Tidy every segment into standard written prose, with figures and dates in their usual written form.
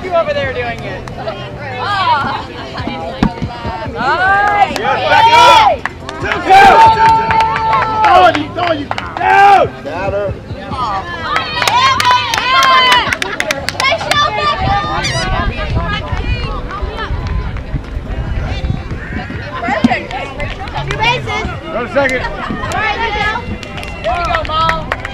you over there doing it. Nice! Yes, back up! Down! Got her. Perfect. 2 bases. Go to second. All right, let's go. There you go, Mom.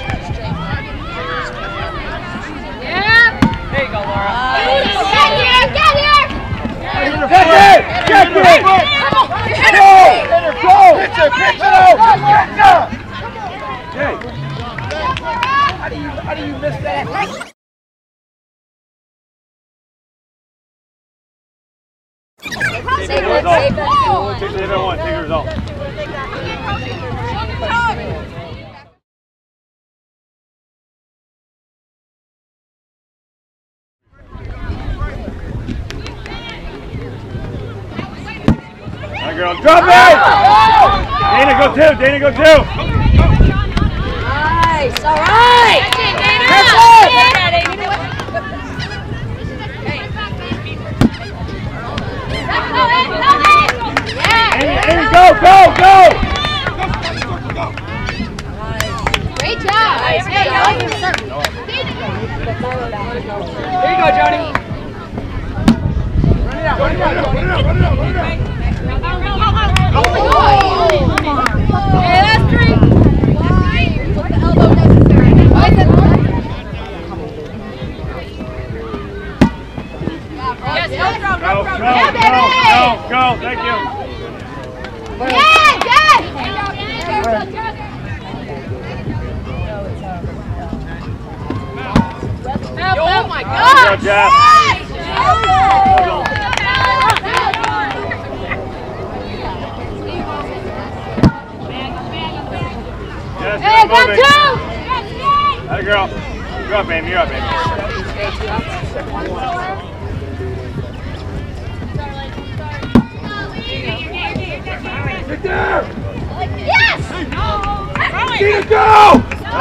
Yeah. There you go, Laura. Get here! Get here! Get it! Get it! Go! Go! Pitch it! Pitch it out! Hey! How do you miss that? Take the result. Take the result. Take the result. All right, girl. Drop it! Dana, go 2. Dana, go 2. Nice. All right. Amy, go, go, go! Great job. Nice. There you go, Jody. Run it out, run it out, run it out, run it out, run it out. Oh my God. Yeah, that's 3. Put the elbow necessary. Yes, no problem, no Go, problem. go, go, thank you. Yeah, good. Oh my Good God! job. Yes, Hey, keep got moving. 2. Atta girl. You're up, baby. You're up, baby. Get there! Yes. Tina, go! No.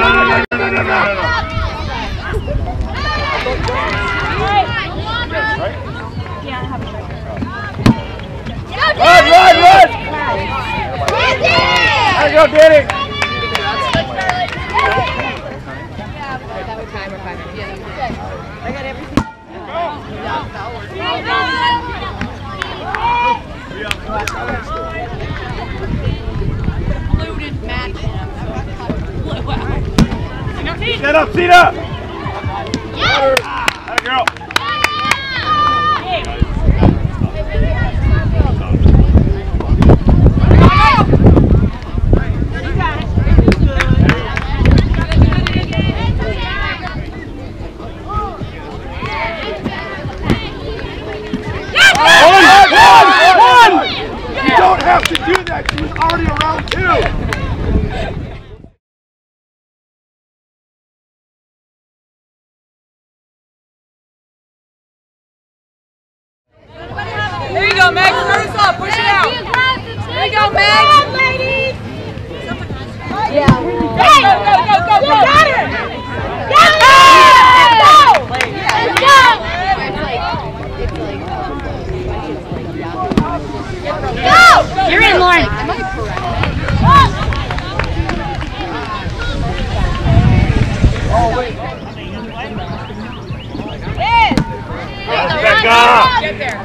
Run! There you go, Danny! I got everything. Polluted match. Set up, Tina! Atta girl! One! You don't have to do that. She was already around 2. There you go, Meg. Turn us up. Push it out. There you go, Meg. Yeah. Go, go. You got her. Get her. Let's go. Go. You're in, Lauren. Get there.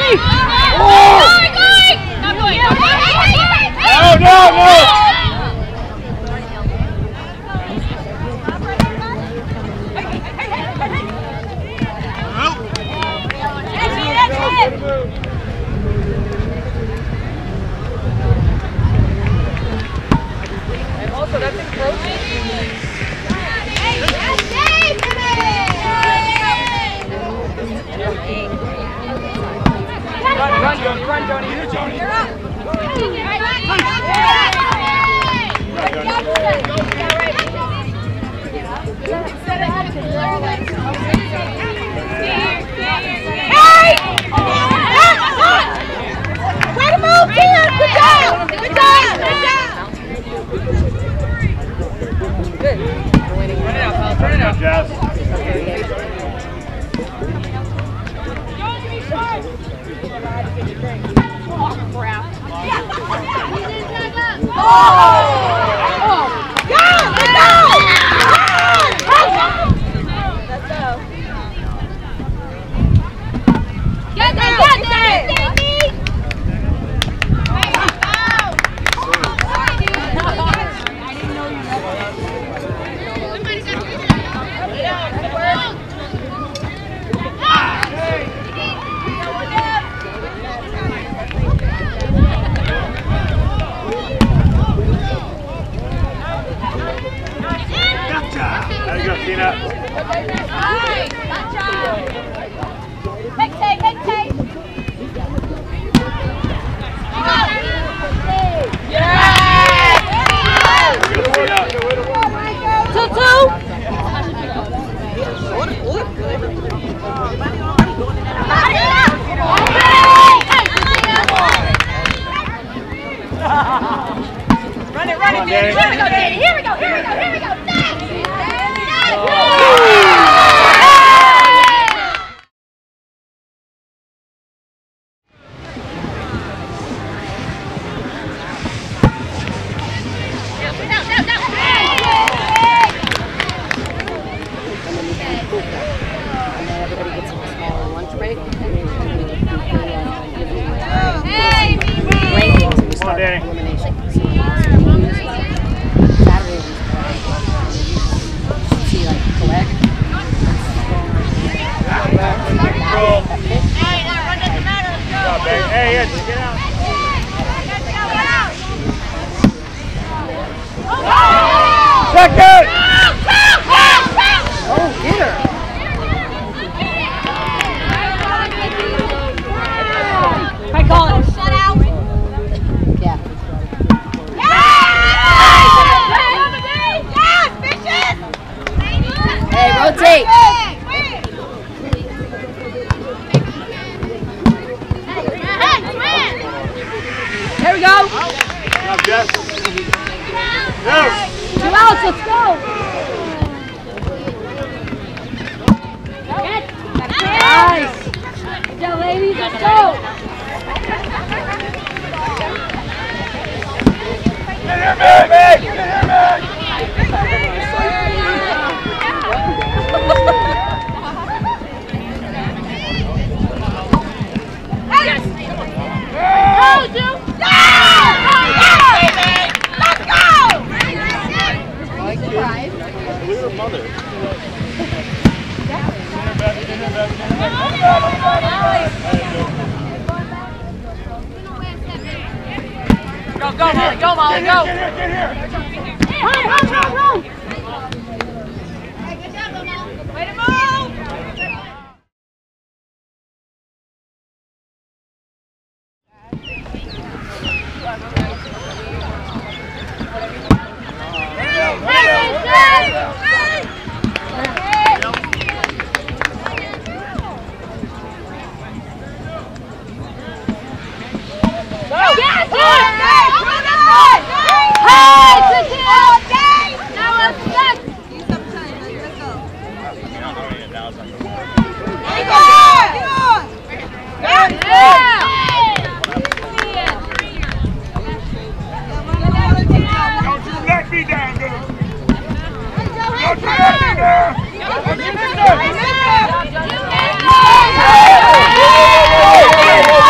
Go,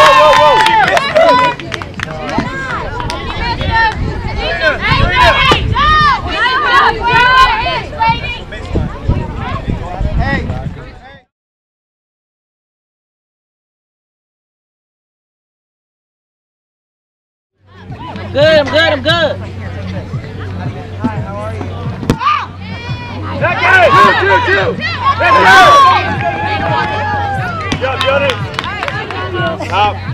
Good, I'm good, I'm good. Back at it! Two! Let's go! Good job, Jody. Stop.